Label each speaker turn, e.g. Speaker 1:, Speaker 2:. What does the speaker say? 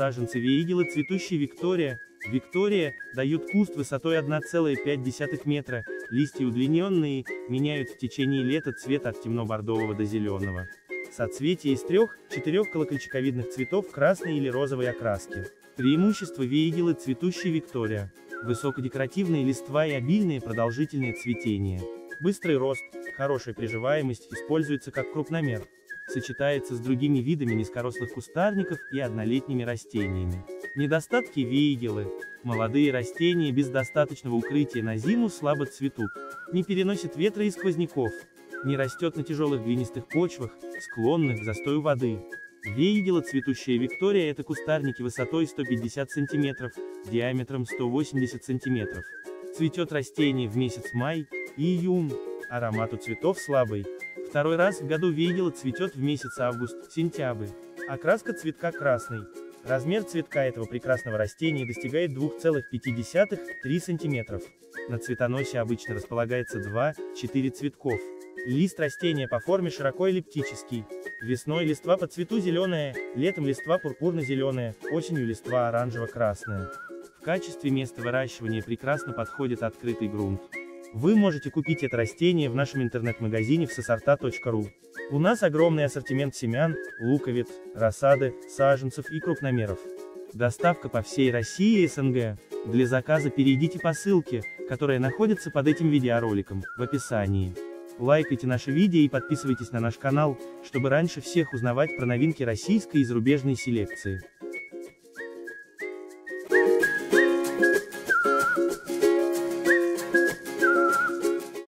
Speaker 1: Саженцы веигелы цветущей Виктория дают куст высотой 1,5 метра, листья удлиненные, меняют в течение лета цвет от темно-бордового до зеленого. Соцветие из 3-4 колокольчиковидных цветов красной или розовой окраски. Преимущество веигелы цветущей Виктория. Высокодекоративные листва и обильное продолжительное цветение. Быстрый рост, хорошая приживаемость, используется как крупномер. Сочетается с другими видами низкорослых кустарников и однолетними растениями. Недостатки веигелы. Молодые растения без достаточного укрытия на зиму слабо цветут. Не переносят ветра и сквозняков. Не растет на тяжелых глинистых почвах, склонных к застою воды. Веигела цветущая Виктория — это кустарники высотой 150 см, диаметром 180 см. Цветет растение в месяц май и июнь. Аромат у цветов слабый. Второй раз в году веигела цветет в месяц август-сентябрь. Окраска цветка красный. Размер цветка этого прекрасного растения достигает 2,5–3 см. На цветоносе обычно располагается 2–4 цветков. Лист растения по форме широко эллиптический. Весной листва по цвету зеленая, летом листва пурпурно-зеленая, осенью листва оранжево-красная. В качестве места выращивания прекрасно подходит открытый грунт. Вы можете купить это растение в нашем интернет-магазине всесорта.ру. У нас огромный ассортимент семян, луковиц, рассады, саженцев и крупномеров. Доставка по всей России и СНГ. Для заказа перейдите по ссылке, которая находится под этим видеороликом, в описании. Лайкайте наши видео и подписывайтесь на наш канал, чтобы раньше всех узнавать про новинки российской и зарубежной селекции.